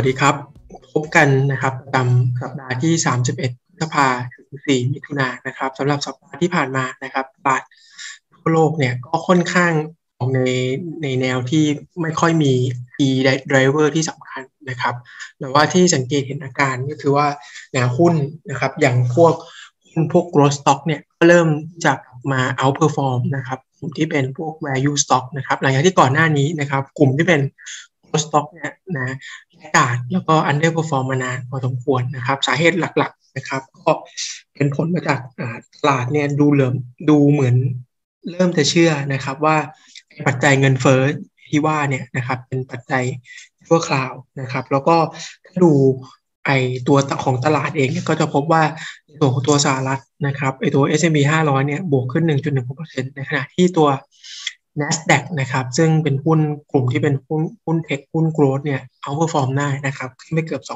สดีครับพบกันนะครับประจำสัปดาห์ที่31พฤษภาถึง4มิถุนายนนะครับสำหรับสัปดาห์ที่ผ่านมานะครับตลาดทั่วโลกเนี่ยก็ค่อนข้างออกในแนวที่ไม่ค่อยมี key driver ที่สำคัญนะครับแต่ว่าที่สังเกตเห็นอาการก็คือว่าแนวหุ้นนะครับอย่างพวกหุ้นพวก growth stock เนี่ยก็เริ่มจะมา outperform นะครับกลุ่มที่เป็นพวก value stock นะครับหลังจากที่ก่อนหน้านี้นะครับกลุ่มที่เป็น growth stock เนี่ยนะกาดแล้วก็ underperform มานานพอสมควรนะครับสาเหตุหลักๆนะครับก็เป็นผลมาจากตลาดเนี่ยดูเหมือนเริ่มจะเชื่อนะครับว่าปัจจัยเงินเฟ้อที่ว่าเนี่ยนะครับเป็นปัจจัยชั่วคราวนะครับแล้วก็ถ้าดูไอตัวของตลาดเองก็จะพบว่าตัวของตัวสหรัฐนะครับไอตัว S&P 500เนี่ยบวกขึ้น 1.16% ในขณะที่ตัว NASDAQ นะครับซึ่งเป็นหุ้นกลุ่มที่เป็นหุ้นเทคหุ้นโกรทเนี่ยเอาท์เพอร์ฟอร์มได้นะครับขึ้นไปเกือบ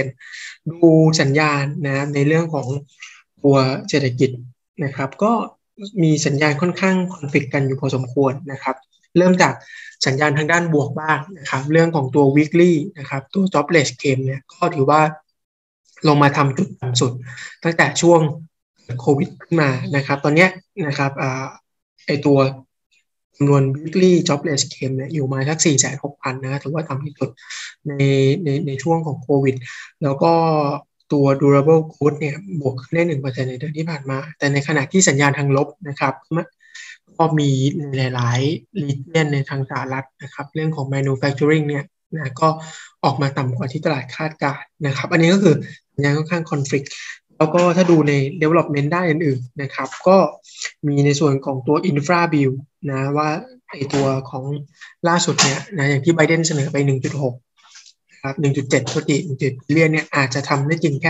2% ดูสัญญาณนะในเรื่องของตัวเศรษฐกิจนะครับก็มีสัญญาณค่อนข้างคอนฟลิกต์กันอยู่พอสมควรนะครับเริ่มจากสัญญาณทางด้านบวกบ้างนะครับเรื่องของตัว weekly นะครับตัว jobless claim เนี่ยก็ถือว่าลงมาทำจุดต่ำสุดตั้งแต่ช่วงโควิดขึ้นมานะครับตอนนี้นะครับไอตัวจำนวน weekly jobless claim เนี่ยอยู่มาสัก 460,000 นะถือว่าต่ำที่สุดในช่วงของโควิดแล้วก็ตัว durable goods เนี่ยบวกขึ้นได้ 1% ในเดือนที่ผ่านมาแต่ในขณะที่สัญญาณทางลบนะครับก็มีหลายๆ region ในทางสหรัฐนะครับเรื่องของ manufacturing เนี่ยนะก็ออกมาต่ำกว่าที่ตลาดคาดการณ์นะครับอันนี้ก็คือสัญญาณค่อนข้าง conflict แล้วก็ถ้าดูใน development ด้านอื่นๆนะครับก็มีในส่วนของตัว infra bill นะว่าไอตัวของล่าสุดเนี่ยนะอย่างที่ไบเดนเสนอไป 1.6 ครับ 1.7 โทษที1.7 เรียนเนี่ยอาจจะทำได้จริงแค่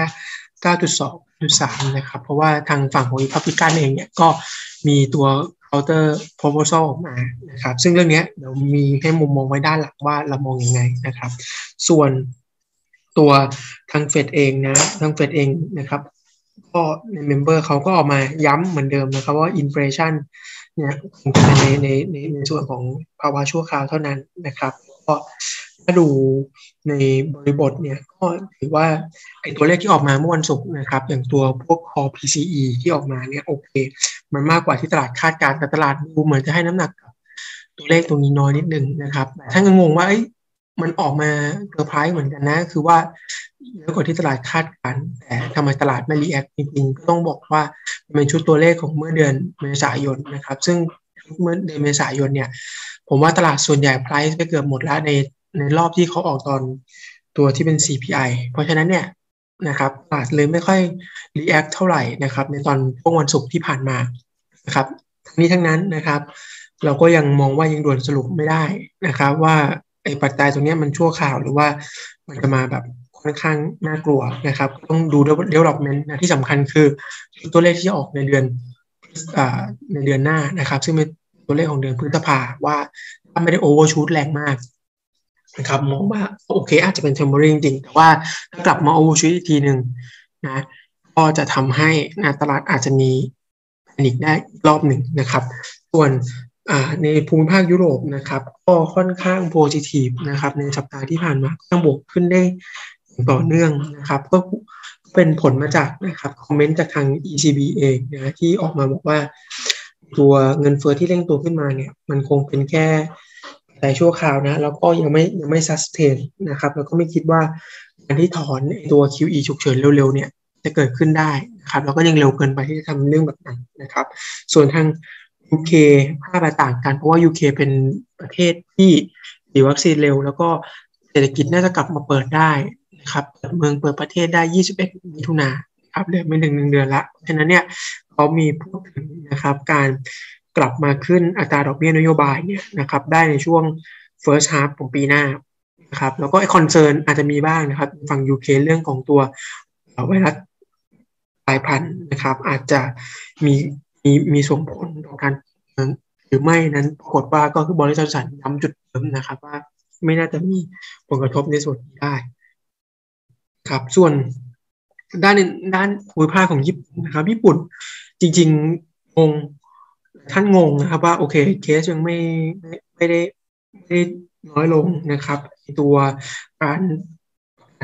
9.2 9.3 นะครับเพราะว่าทางฝั่งของ Republican เองเนี่ยก็มีตัว counter proposal ออกมานะครับซึ่งเรื่องนี้เดี๋ยวมีให้มุมมองไว้ด้านหลังว่าเรามองยังไงนะครับส่วนตัวทางเฟดเองนะทางเฟดเองนะครับก็ในเมมเบอร์เขาก็ออกมาย้ำเหมือนเดิมนะครับว่า inflation เนี่ยคงจะเป็นในส่วนของภาวะชั่วคราวเท่านั้นนะครับก็ถ้าดูในบริบทเนี่ยก็ถือว่าไอ้ตัวเลขที่ออกมาเมื่อวันศุกร์นะครับอย่างตัวพวก core PCE ที่ออกมาเนี่ยโอเคมันมากกว่าที่ตลาดคาดการณ์แต่ตลาดดูเหมือนจะให้น้ำหนักกับตัวเลขตรงนี้น้อยนิดนึงนะครับแต่ถ้างงว่ามันออกมาเซอร์ไพรส์เหมือนกันนะคือว่าเยอะกว่าที่ตลาดคาดการณ์แต่ทำไมตลาดไม่รีแอคจริงๆก็ต้องบอกว่าเป็นชุดตัวเลขของเมื่อเดือนเมษายนนะครับซึ่งเมื่อเดือนเมษายนเนี่ยผมว่าตลาดส่วนใหญ่ price ไปเกือบหมดแล้วในรอบที่เขาออกตอนตัวที่เป็น CPI เพราะฉะนั้นเนี่ยนะครับตลาดเลยไม่ค่อย react เท่าไหร่นะครับในตอนช่วงวันศุกร์ที่ผ่านมานะครับทั้งนี้ทั้งนั้นนะครับเราก็ยังมองว่ายังด่วนสรุปไม่ได้นะครับว่าไอ้ปัจจัยตรงนี้มันชั่วคราวหรือว่ามันจะมาแบบค่อนข้างน่ากลัวนะครับต้องดู development นะที่สำคัญคือตัวเลขที่ออกในเดือนหน้านะครับซึ่งเป็นตัวเลขของเดือนพฤษภาว่าถ้าไม่ได้ overshoot แรงมากนะครับมองว่าโอเคอาจจะเป็น temporary จริงแต่ว่าถ้ากลับมา overshoot อีกทีหนึ่งนะก็จะทำให้ตลาดอาจจะมีแพนิคได้อีกรอบหนึ่งนะครับส่วนในภูมิภาคยุโรปนะครับก็ค่อนข้างโพซิทีฟนะครับในสัปดาห์ที่ผ่านมาต้องบวกขึ้นได้ต่อเนื่องนะครับก็เป็นผลมาจากนะครับคอมเมนต์จากทาง ECB เองนะที่ออกมาบอกว่าตัวเงินเฟ้อที่เร่งตัวขึ้นมาเนี่ยมันคงเป็นแค่แต่ชั่วคราวนะแล้วก็ยังไม่ sustain นะครับแล้วก็ไม่คิดว่าการที่ถอนตัว QE ฉุกเฉินเร็วๆเนี่ยจะเกิดขึ้นได้นะครับแล้วก็ยังเร็วเกินไปที่จะทำเรื่องแบบนั้นนะครับส่วนทาง UK ภาพต่างกันเพราะว่า UK เป็นประเทศที่ฉีดวัคซีนเร็วแล้วก็เศรษฐกิจน่าจะกลับมาเปิดได้นะครับเปิดเมืองเปิดประเทศได้21มิถุนายนครับเดือนไม่ถึง1 เดือนละฉะนั้นเนี่ยเขามีพูดถึงนะครับการกลับมาขึ้นอัตราดอกเบี้ยนโยบายเนี่ยนะครับได้ในช่วง first half ของปีหน้านะครับแล้วก็ไอ้คอนเซิร์นอาจจะมีบ้างนะครับฝั่ง UK เรื่องของตัวไวรัสกลายพันธุ์นะครับอาจจะมีส่งผลต่อการหรือไม่นั้นปรากฏว่าก็คือบริษัทสันย้ำจุดเดิมนะครับว่าไม่น่าจะมีผลกระทบในส่วนนี้ได้ครับส่วนด้านภูมิภาคของญี่ปุ่นนะครับญี่ปุ่นจริงๆท่านงงนะครับว่าโอเคเคสยังไม่ได้น้อยลงนะครับตัวการ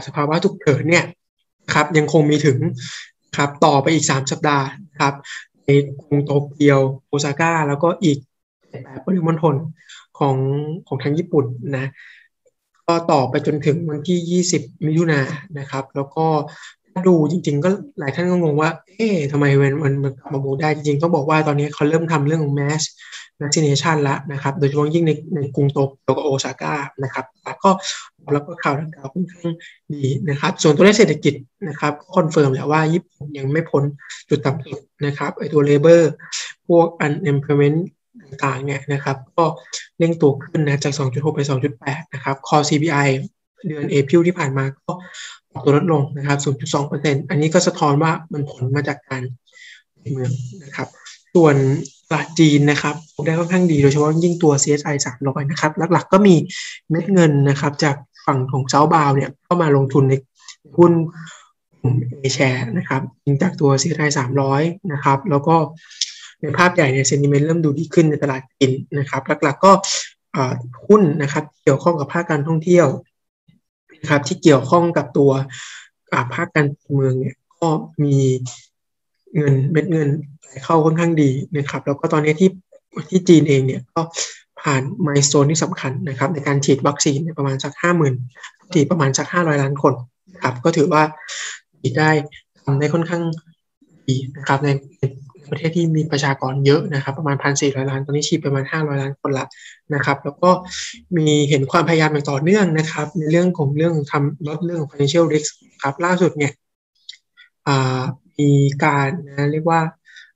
สภาวะฉุกเฉินเนี่ยครับยังคงมีถึงครับต่อไปอีก3 สัปดาห์ครับในกรุงโตเกียวโอซาก้าแล้วก็อีก8ปริมณฑลของทางญี่ปุ่นนะก็ต่อไปจนถึงวันที่20มิถุนายนนะครับแล้วก็ดูจริงๆก็หลายท่านก็งงว่าทำไมมันกลับมาบูมได้จริงๆต้องบอกว่าตอนนี้เขาเริ่มทำเรื่องของ mass vaccination แล้วนะครับโดยเฉพาะยิ่งในกรุงโตเกียวกับโอซาก้านะครับแล้วก็ข่าวดังกล่าวค่อนข้างดีนะครับส่วนตัวเลขเศรษฐกิจนะครับคอนเฟิร์มแล้วว่าญี่ปุ่นยังไม่พ้นจุดต่ำสุดนะครับไอตัว labor พวก unemployment ต่างๆเนี่ยนะครับก็เร่งตัวขึ้นนะจาก 2.6 ไป 2.8 นะครับ core CPI เดือนเอพริลที่ผ่านมาก็ตัวลดลงนะครับ 0.2% อันนี้ก็สะท้อนว่ามันผลมาจากการเมืองนะครับส่วนตลาดจีนนะครับได้ค่อนข้างดีโดยเฉพาะยิ่งตัว CSI 300นะครับหลักๆก็มีเม็ดเงินนะครับจากฝั่งของเซาท์บาวเนี่ยเข้ามาลงทุนในหุ้นกลุ่ม A share นะครับจากตัว CSI 300นะครับแล้วก็ในภาพใหญ่เนี่ยเซนติเมนต์เริ่มดูดีขึ้นในตลาดจีนนะครับหลักๆก็หุ้นนะครับเกี่ยวข้องกับภาคการท่องเที่ยวนะครับที่เกี่ยวข้องกับตัวภาคการเมืองเนี่ยก็มีเม็ดเงินไหลเข้าค่อนข้างดีนะครับแล้วก็ตอนนี้ที่จีนเองเนี่ยก็ผ่านไมล์สโตนที่สำคัญนะครับในการฉีดวัคซีนประมาณสัก50,000ฉีดประมาณสัก500 ล้านคนครับก็ถือว่าฉีดได้ทำได้ค่อนข้างดีนะครับในประเทศที่มีประชากรเยอะนะครับประมาณ 1,400 ล้านตอนนี้ฉีดประมาณ500 ล้านคนละนะครับแล้วก็มีเห็นความพยายามอย่างต่อเนื่องนะครับในเรื่องทำลดเรื่องของ financial risk ครับล่าสุดเนี่ยมีการเรียกว่า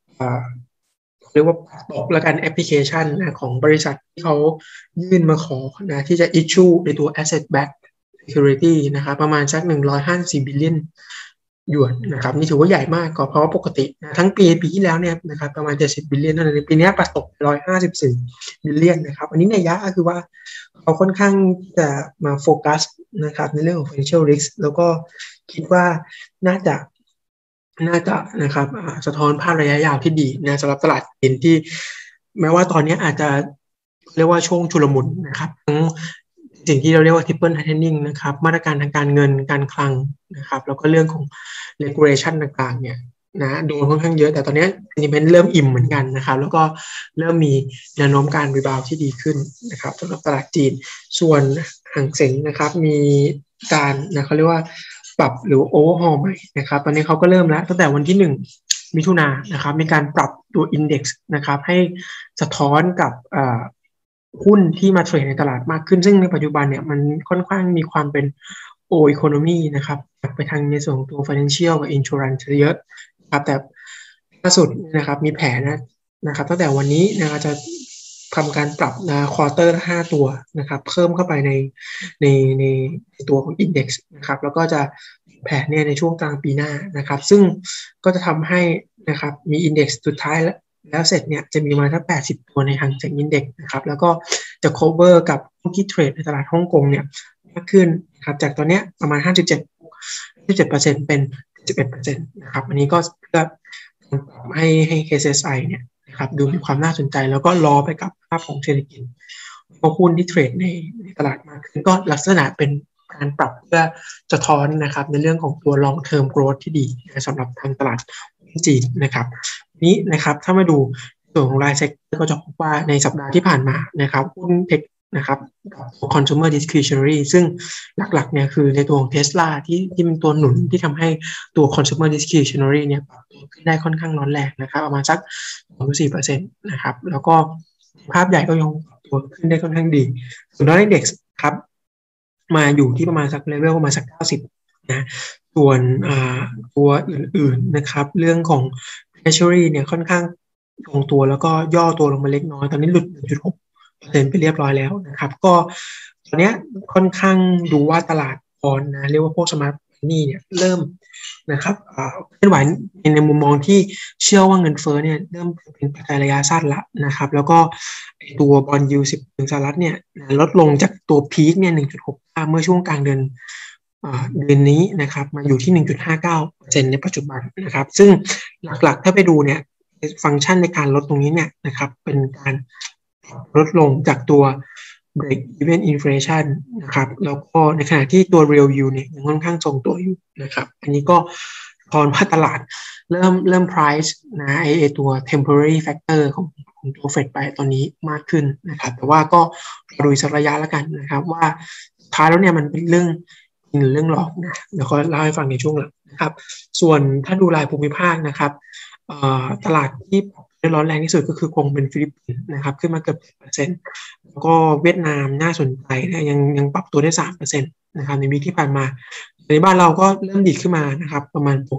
ตกและกันแอปพลิเคชันของบริษัทที่เขายื่นมาขอที่จะ issue ในตัว asset backed security นะครับประมาณสัก154 billion หยวนนะครับนี่ถือว่าใหญ่มากก็เพราะว่าปกติทั้งปีที่แล้วเนี่ยนะครับประมาณ70 billion เท่านั้นปีนี้ปรับตก154 billion นะครับอันนี้ในยะก็คือว่าเขาค่อนข้างจะมาโฟกัสนะครับในเรื่องของ financial risk แล้วก็คิดว่าน่าจะนะครับสะท้อนภาพระยะยาวที่ดีนะสำหรับตลาดจีนที่แม้ว่าตอนนี้อาจจะเรียกว่าช่วงชุลมุนนะครับทั้งสิ่งที่เราเรียกว่า triple tightening นะครับมาตรการทางการเงินการคลังนะครับแล้วก็เรื่องของ regulation ต่างๆเนี่ยนะโดนค่อนข้างเยอะแต่ตอนนี้ sentiment เริ่มอิ่มเหมือนกันนะครับแล้วก็เริ่มมีแนวโน้มการรีบาวที่ดีขึ้นนะครับสำหรับตลาดจีนส่วนหางเส็งนะครับมีการเขาเรียกว่าปรับหรือโอเวอร์ฮอลใหม่นะครับตอนนี้เขาก็เริ่มแล้วตั้งแต่วันที่1 มิถุนายนนะครับมีการปรับตัวอินเด็กซ์นะครับให้สะท้อนกับหุ้นที่มาเทรดในตลาดมากขึ้นซึ่งในปัจจุบันเนี่ยมันค่อนข้างมีความเป็นโออีโคโนมีนะครับไปทางในส่วนของตัว financial กับ insurance เยอะครับแต่ล่าสุดนะครับมีแผนนะครับตั้งแต่วันนี้นะครับจะทำการปรับควอเตอร์ละ5 ตัวนะครับเพิ่มเข้าไปในตัวของ Index นะครับแล้วก็จะแผนเนี่ยในช่วงกลางปีหน้านะครับซึ่งก็จะทำให้นะครับมี Index สุดท้ายแล้วเสร็จเนี่ยจะมีมาทั้ง80 ตัวในหางเส็ง Index นะครับแล้วก็จะ cover กับหุ้นที่เทรดในตลาดฮ่องกงเนี่ยมากขึ้นนะครับจากตอนนี้ประมาณ 57% เป็น 11% นะครับอันนี้ก็เพื่อให้ KSI เนี่ยครับดูมีความน่าสนใจแล้วก็รอไปกับภาพของเศรษฐกิจพวกหุ้นที่เทรดในตลาดมากขึ้นก็ลักษณะเป็นการปรับเพื่อสะท้อนนะครับในเรื่องของตัว long term growth ที่ดีสำหรับทางตลาดหุ้นจีนนะครับนี้นะครับถ้ามาดูส่วนของรายเซกเตอร์ก็จะพบว่าในสัปดาห์ที่ผ่านมานะครับหุ้นเทคนะครับ consumer discretionary ซึ่งหลักๆเนี่ยคือในตัวของ Tesla ที่เป็นตัวหนุนที่ทำให้ตัว consumer discretionary เนี่ยปรับตัวขึ้นได้ค่อนข้างร้อนแรงนะครับประมาณสัก 2-4% นะครับแล้วก็ภาพใหญ่ก็ยังตัวขึ้นได้ค่อนข้างดีส่วนดอลลาร์อินเด็กซ์ครับมาอยู่ที่ประมาณสักเลเวลประมาณสัก90นะส่วนตัวอื่นๆนะครับเรื่องของ Treasury เนี่ยค่อนข้างลงตัวแล้วก็ย่อตัวลงมาเล็กน้อยตอนนี้หลุด 1.6% ไปเรียบร้อยแล้วนะครับก็ตอนนี้ค่อนข้างดูว่าตลาดบอนด์นะเรียกว่าพวกสมาร์ทนี่เนี่ยเริ่มนะครับเคลื่อนไหวในมุมมองที่เชื่อว่าเงินเฟ้อเนี่ยเริ่มเป็นปัจจัยระยะสั้นละนะครับแล้วก็ตัวบอนด์ยิลด์10 ถึงสหรัฐเนี่ยลดลงจากตัวพีคเนี่ย 1.65 เมื่อช่วงกลางเดือนนี้นะครับมาอยู่ที่ 1.59% ในปัจจุบันนะครับซึ่งหลักๆถ้าไปดูเนี่ยฟังก์ชันในการลดตรงนี้เนี่ยนะครับเป็นการลดลงจากตัว break even inflation นะครับแล้วก็ในขณะที่ตัว real yield เนี่ยยังค่อนข้างทรงตัวอยู่นะครับอันนี้ก็ตอนว่าตลาดเริ่ม price นะไอตัว temporary factor ของตัว Fed ไปตอนนี้มากขึ้นนะครับแต่ว่าก็ดูสักระยะแล้วกันนะครับว่าสุดท้ายแล้วเนี่ยมันเป็นเรื่องจริงหรือเรื่องหลอกนะเดี๋ยวก็เล่าให้ฟังในช่วงหลังนะครับส่วนถ้าดูรายภูมิภาคนะครับตลาดที่ร้อนแรงที่สุดก็คือคงเป็นฟิลิปปินส์นะครับขึ้นมาเกือบ 7%แล้วก็เวียดนามน่าสนใจนะยังปรับตัวได้ 3% นะครับในวีคที่ผ่านมาในบ้านเราก็เริ่มดีขึ้นมานะครับประมาณบวก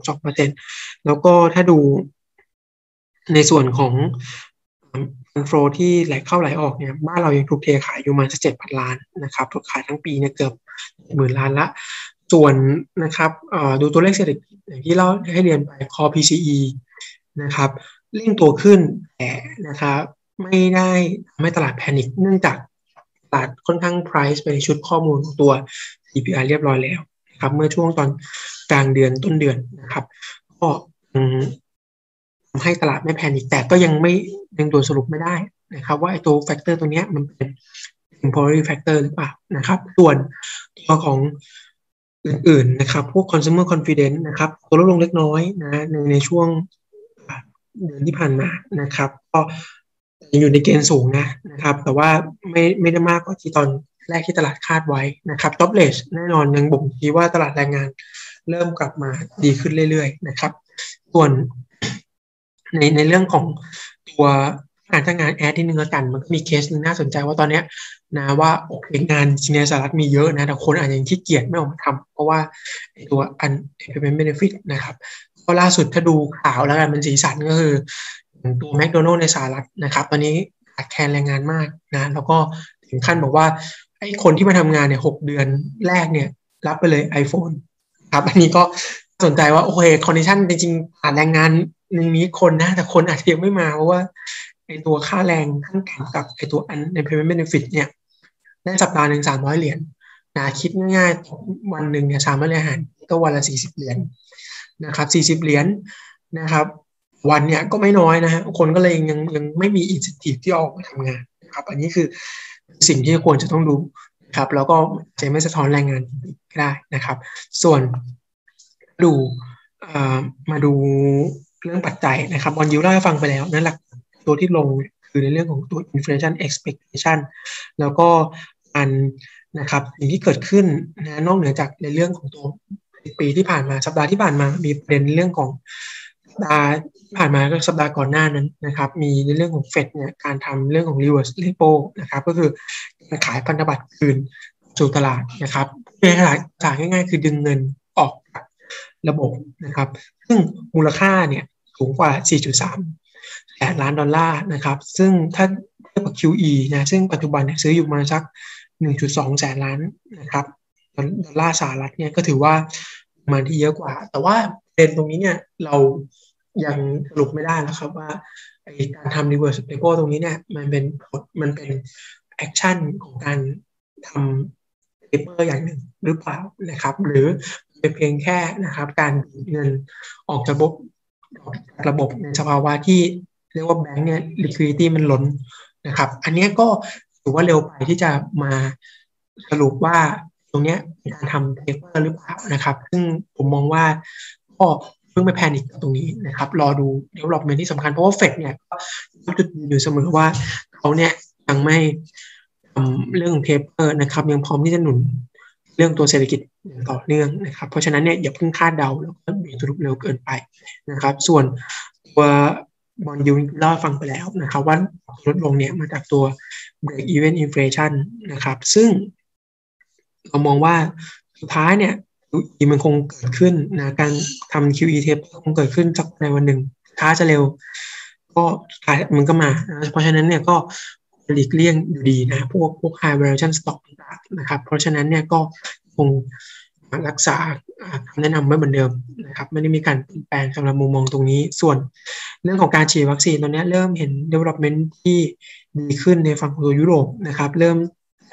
2% แล้วก็ถ้าดูในส่วนของฟันโฟที่ไหลเข้าไหลออกเนี่ยบ้านเรายังถูกเทขายอยู่มาสัก7,000 ล้านนะครับถูกขายทั้งปีเนี่ยเกือบ10,000 ล้านละส่วนนะครับดูตัวเลขเศรษฐกิจอย่างที่เราให้เรียนไป Core PCE นะครับเร่งตัวขึ้นแต่นะครับไม่ได้ทำให้ตลาดแพนิคเนื่องจากตลาดค่อนข้าง price ไปในชุดข้อมูลของตัว CPI เรียบร้อยแล้วนะครับเมื่อช่วงตอนกลางเดือนต้นเดือนนะครับก็ทำให้ตลาดไม่แพนิคแต่ก็ยังตัวสรุปไม่ได้นะครับว่าไอ้ตัวแฟกเตอร์ตัวนี้มันเป็น temporary factor หรือเปล่านะครับส่วนตัวของอื่นๆนะครับพวก consumer confidence นะครับตัวลดลงเล็กน้อยนะในช่วงเดือนที่ผ่านมานะครับก็ยังอยู่ในเกณฑ์สูงนะครับแต่ว่าไม่ได้มากกว่าที่ตอนแรกที่ตลาดคาดไว้นะครับ jobless แน่นอนยังบ่งชี้ว่าตลาดแรงงานเริ่มกลับมาดีขึ้นเรื่อยๆนะครับส่วนในเรื่องของตัวการจ้างงานแอดที่นึงแล้วกันมันก็มีเคสนึงน่าสนใจว่าตอนนี้นะว่าโอเคงานจริงในสหรัฐมีเยอะนะแต่คนอาจจะยังขี้เกียจไม่ออกมาทำเพราะว่าตัว unemployment benefit นะครับก็ล่าสุดถ้าดูข่าวแล้วกันเป็นสีสันก็คือตัวแมคโดนัลด์ในสหรัฐนะครับตอนนี้ขาดแคลนแรงงานมากนะแล้วก็ถึงขั้นบอกว่าไอ้คนที่มาทำงานเนี่ย6 เดือนแรกเนี่ยรับไปเลย iPhone ครับอันนี้ก็สนใจว่าโอเคคอนดิชันจริงๆขาดแรงงานในนี้คนนะแต่คนอาจจะยังไม่มาเพราะว่าไอตัวค่าแรงขั้นต่ำกับไอตัว unemployment benefit เนี่ยได้สัปดาห์หนึ่ง300 เหรียญนะคิดง่ายๆวันหนึ่งเนี่ย300 เหรียญหารก็วันละ40 เหรียญนะครับ40 เหรียญนะครับวันเนี่ยก็ไม่น้อยนะฮะคนก็เลยยังไม่มี incentive ที่ออกมาทำงานนะครับอันนี้คือสิ่งที่ควรจะต้องดูนะครับแล้วก็จะไม่สะท้อนแรงงานก็ได้นะครับส่วนดูมาดูเรื่องปัจจัยนะครับบอลยิวเล่าให้ฟังไปแล้วนั่นหลักตัวที่ลงคือในเรื่องของตัว inflation expectation แล้วก็อันนะครับสิ่งที่เกิดขึ้นนะนอกเหนือจากในเรื่องของตัวปีที่ผ่านมาสัปดาห์ที่ผ่านมามีประเด็นเรื่องของสัปดาห์ที่ผ่านมาก็สัปดาห์ก่อนหน้านั้นนะครับมีในเรื่องของเฟดเนี่ยการทำเรื่องของ reverse repo นะครับก็คือการขายพันธบัตรคืนสู่ตลาดนะครับในตลาดจ่ายง่ายๆคือดึงเงินออกจากระบบนะครับซึ่งมูลค่าเนี่ยสูงกว่า 4.3 แสนล้านดอลลาร์นะครับซึ่งถ้าเทียบกับ QE นะซึ่งปัจจุบันเนี่ยซื้ออยู่มาสัก 1.2 แสนล้านนะครับดอลลาร์สหรัฐเนี่ยก็ถือว่าประมาณที่เยอะกว่าแต่ว่าประเด็นตรงนี้เนี่ยเรายังสรุปไม่ได้นะครับว่าการทำ reverse repo ตรงนี้เนี่ยมันเป็นแอคชั่นของการทำ paper อย่างหนึ่งหรือเปล่านะครับหรือเป็นเพียงแค่นะครับการดูดเงินออกจากระบบในสภาวะที่เรียกว่าแบงก์เนี่ย liquidity มันล้นนะครับอันนี้ก็ถือว่าเร็วไปที่จะมาสรุปว่าตรงนี้เป็นการทำ paper หรือเปล่านะครับซึ่งผมมองว่าก็เพิ่งไม่แพนิคตรงนี้นะครับรอดู development ที่สำคัญเพราะว่าเฟดเนี่ยก็จุดอยู่เสมอว่าเขาเนี่ยยังไม่เรื่อง paper นะครับยังพร้อมที่จะหนุนเรื่องตัวเศรษฐกิจอย่างต่อเนื่องนะครับเพราะฉะนั้นเนี่ยอย่าเพิ่งคาดเดาแล้วก็บีบสรุปเร็วเกินไปนะครับส่วนตัวบอลยูเล่าฟังไปแล้วนะครับว่าลดลงเนี่ยมาจากตัว break even inflation นะครับซึ่งเรามองว่าสุดท้ายเนี่ย QE มันคงเกิดขึ้นนะการทำ QE taper คงเกิดขึ้นสักในวันหนึ่งช้าจะเร็วก็มันก็มาเพราะฉะนั้นเนี่ยก็หลีกเลี่ยงอยู่ดีนะพวก high valuation stock ต่างๆนะครับเพราะฉะนั้นเนี่ยก็คงรักษาคำแนะนำไว้เหมือนเดิมนะครับไม่ได้มีการเปลี่ยนแปลงสำหรับมุมมองตรงนี้ส่วนเรื่องของการฉีดวัคซีนตอนนี้เริ่มเห็น development ที่ดีขึ้นในฝั่งของยุโรปนะครับเริ่ม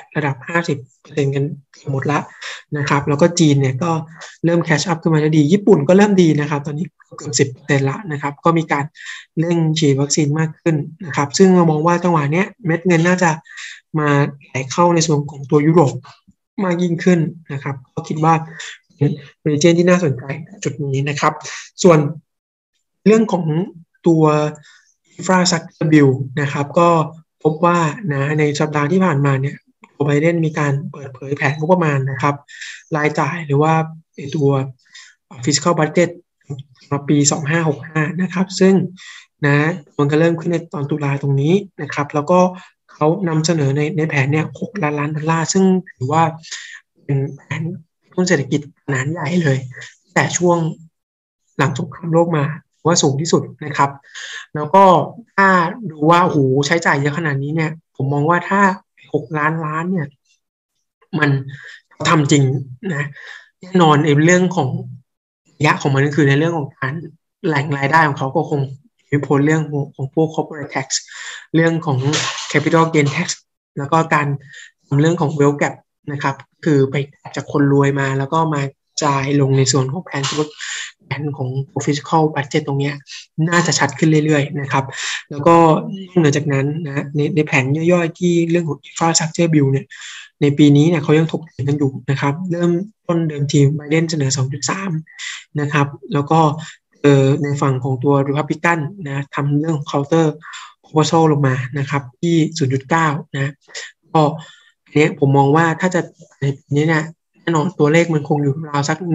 ระดับ 50% กันหมดละนะครับแล้วก็จีนเนี่ยก็เริ่มแคชอัพขึ้นมาได้ดีญี่ปุ่นก็เริ่มดีนะครับตอนนี้เกือบ 10% ละนะครับก็มีการเร่งฉีดวัคซีนมากขึ้นนะครับซึ่งเรามองว่าจังหวะนี้เม็ดเงินน่าจะมาไหลเข้าในส่วนของตัวยุโรปมากยิ่งขึ้นนะครับก็คิดว่าเป็นเรเจนที่น่าสนใจจุดนี้นะครับส่วนเรื่องของตัว Infrastructure Bill นะครับก็พบว่านะในสัปดาห์ที่ผ่านมาเนี่ยไบเดนมีการเปิดเผยแผนงบประมาณนะครับรายจ่ายหรือว่าตัว fiscal budget สำหรับปี2565นะครับซึ่งนะมันก็เริ่มขึ้นในตอนตุลาตรงนี้นะครับแล้วก็เขานำเสนอในแผนเนี่ย6 ล้านดอลลาร์ซึ่งถือว่าเป็นแผนต้นเศรษฐกิจขนาดใหญ่เลยแต่ช่วงหลังสงครามโลกมาว่าสูงที่สุดนะครับแล้วก็ถ้าดูว่าโอ้โหใช้จ่ายเยอะขนาดนี้เนี่ยผมมองว่าถ้า6 ล้านเนี่ยมันทำจริงนะแน่นอนในเรื่องของระยะของมันก็คือในเรื่องของการแหล่งรายได้ของเขาก็คงมีผลเรื่องของพวก corporate tax เรื่องของ capital gain tax แล้วก็การทำเรื่องของ wealth gap นะครับคือไปจากคนรวยมาแล้วก็มาจ่ายลงในส่วนของแผนของ fiscal budget ตรงนี้น่าจะชัดขึ้นเรื่อยๆนะครับแล้วก็นอกเหนือจากนั้นนะในแผนย่อยๆที่เรื่องของ infrastructure bill เนี่ยในปีนี้เนี่ยเขายังถกเถียงกันอยู่นะครับเริ่มต้นเดิมทีไบเดนเสนอ 2.3 นะครับแล้วก็ในฝั่งของตัว Republican นะทำเรื่องของ counter proposal ลงมานะครับที่ 0.9 นะก็อันนี้ผมมองว่าถ้าจะในปีนี้เนี่ยแน่นอนตัวเลขมันคงอยู่ราวสัก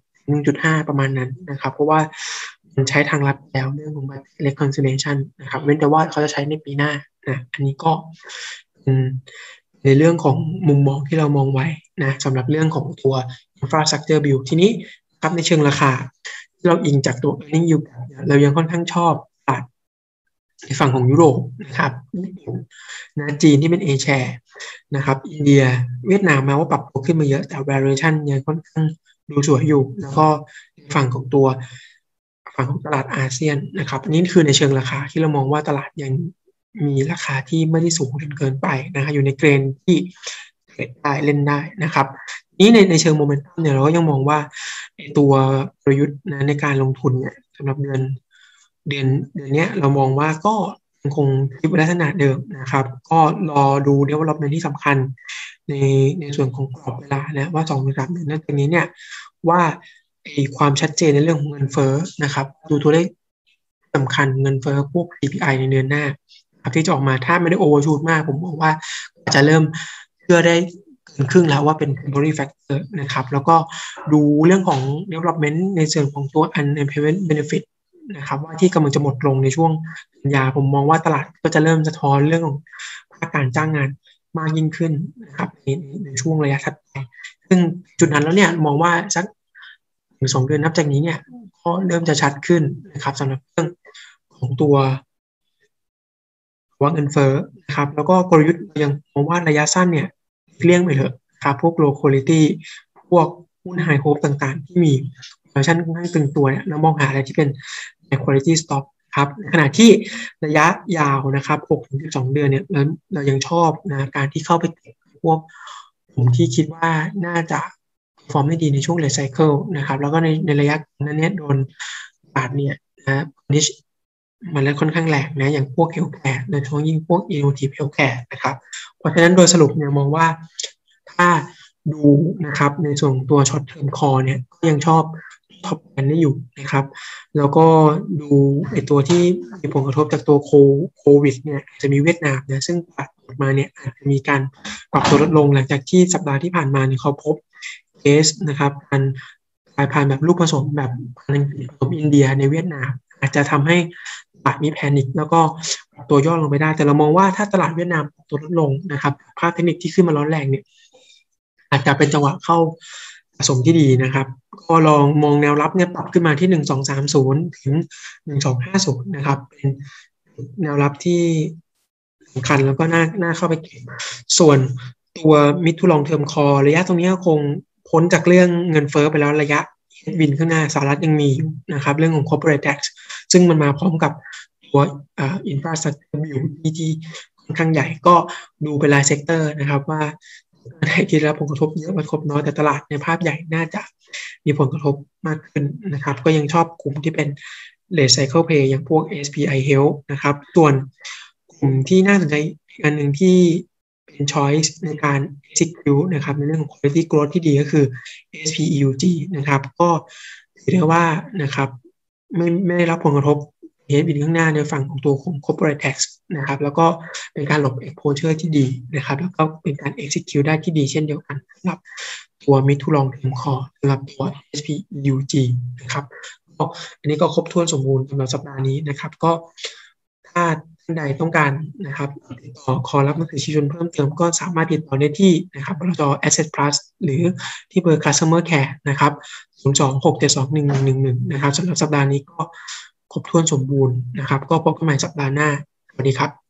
1.5 ประมาณนั้นนะครับเพราะว่ามันใช้ทางลัดแล้วเรื่องของ reconciliation นะครับเว้นแต่ว่าเขาจะใช้ในปีหน้านะอันนี้ก็ในเรื่องของมุมมองที่เรามองไว้นะสำหรับเรื่องของตัว infrastructure bill ทีนี้ครับในเชิงราคาที่เราอิงจากตัว earning yield เรายังค่อนข้างชอบตลาดในฝั่งของยุโรปนะครับญี่ปุ่นนะจีนที่เป็น A share นะครับอินเดียเวียดนามมาว่าปรับตัวขึ้นมาเยอะแต่ valuation ยังค่อนข้างดูสวยอยู่แล้วก็ฝั่งของตลาดอาเซียนนะครับนี่คือในเชิงราคาที่เรามองว่าตลาดยังมีราคาที่ไม่ได้สูงจนเกินไปนะอยู่ในเกรนที่เทรดได้เล่นได้นะครับนี้ในเชิงโมเมนตัมเนี่ยเราก็ยังมองว่าตัวกลยุทธ์นะในการลงทุนเนี่ยสำหรับเดือนนี้เรามองว่าก็ยังคงที่ลักษณะเดิมนะครับก็รอดู development ที่สำคัญในส่วนของกรอบเวลานะว่า2-3 เดือนนั้นตรงนี้เนี่ยว่าความชัดเจนในเรื่องของเงินเฟ้อนะครับดูตัวเลขสำคัญเงินเฟ้อพวก CPI ในเดือนหน้าครับที่จะออกมาถ้าไม่ได้โอเวอร์ชูตมากผมบอกว่าจะเริ่มเชื่อได้เกินครึ่งแล้วว่าเป็น temporary factor นะครับแล้วก็ดูเรื่องของ development ในส่วนของตัว unemployment benefit นะครับว่าที่กำลังจะหมดลงในช่วงกันยาผมมองว่าตลาดก็จะเริ่มสะท้อนเรื่องของภาคการจ้างงานมากยิ่งขึ้นนะครับในช่วงระยะถัดไปซึ่งจุดนั้นแล้วเนี่ยมองว่าสัก2 เดือนนับจากนี้เนี่ยก็เริ่มจะชัดขึ้นนะครับสำหรับเรื่องของตัวเงินเฟ้อนะครับแล้วก็กลยุทธ์ยังมองว่าระยะสั้นเนี่ยเลี่ยงไปเถอะครับพวก low quality พวกหุ้น high hope ต่างๆที่มี valuation ค่อนข้างตึงตัวเนี่ยแล้วมองหาอะไรที่เป็น high quality stock ครับขณะที่ระยะยาวนะครับ 6-12 เดือนเนี่ยเรายังชอบนะการที่เข้าไปเก็บพวกผมที่คิดว่าน่าจะฟอร์มได้ดีในช่วง late cycle นะครับแล้วก็ในระยะนั้นเนี่ยโดนตลาดเนี่ยนะนิชมันแล้วค่อนข้างแรงนะอย่างพวกเฮลท์แคร์โดยเฉพาะยิ่งพวก innovative healthcare นะครับเพราะฉะนั้นโดยสรุปเนี่ยมองว่าถ้าดูนะครับในส่วนตัว short term call เนี่ยก็ยังชอบท็อปแอนได้อยู่นะครับแล้วก็ดูไอตัวที่มีผลกระทบจากตัวโควิดเนี่ยจะมีเวียดนามนะซึ่งปรับมาเนี่ยอาจจะมีการปรับตัวลดลงหลังจากที่สัปดาห์ที่ผ่านมาเนี่ยเขาพบเคสนะครับการกลายพันธุ์แบบลูกผสมแบบพันธุ์ผสมอินเดียในเวียดนามอาจจะทำให้ตลาดมีแพนิคแล้วก็ตัวย่อลงไปได้แต่เรามองว่าถ้าตลาดเวียดนามตัวลดลงนะครับภาพเทคนิคที่ขึ้นมาร้อนแรงเนี่ยอาจจะเป็นจังหวะเข้าผสมที่ดีนะครับก็ลองมองแนวรับเนี่ยปรับขึ้นมาที่1230ถึง1250นะครับเป็นแนวรับที่สำคัญแล้วก็น่าเข้าไปเก็บส่วนตัว mid to long term call ระยะตรงนี้คงพ้นจากเรื่องเงินเฟ้อไปแล้วระยะวินข้างหน้าสหรัฐยังมีอยู่นะครับเรื่องของ corporate tax ซึ่งมันมาพร้อมกับตัวinfrastructure bill ที่ค่อนข้างใหญ่ก็ดูเป็นรายเซกเตอร์นะครับว่าให้คิดแล้วผลกระทบเยอะผลกระทบน้อยแต่ตลาดในภาพใหญ่น่าจะมีผลกระทบมากขึ้นนะครับก็ยังชอบกลุ่มที่เป็น late cycle play อย่างพวก SPI Health นะครับส่วนกลุ่มที่น่าสนใจอีกอันหนึ่งที่เป็น choice ในการ execute นะครับในเรื่องของ quality growth ที่ดีก็คือ SPEUG นะครับก็ถือได้ว่านะครับไม่ได้รับผลกระทบเห็นอีกข้างหน้าในฝั่งของตัวของ corporate tax นะครับแล้วก็เป็นการหลบ exposure ที่ดีนะครับแล้วก็เป็นการ execute ได้ที่ดีเช่นเดียวกันสำหรับตัว mid to long term core สำหรับตัว SPEUG นะครับก็อันนี้ก็ครบถ้วนสมบูรณ์สำหรับสัปดาห์นี้นะครับก็ถ้าท่านใดต้องการนะครับติดต่อขอรับหนังสือชี้ชวนเพิ่มเติมก็สามารถติดต่อได้ที่นะครับบลจ. Asset Plus หรือที่เบอร์ Customer Care นะครับ026721111นะครับสำหรับสัปดาห์นี้ก็ครบถ้วนสมบูรณ์นะครับก็พบกันใหม่สัปดาห์หน้าสวัสดีครับ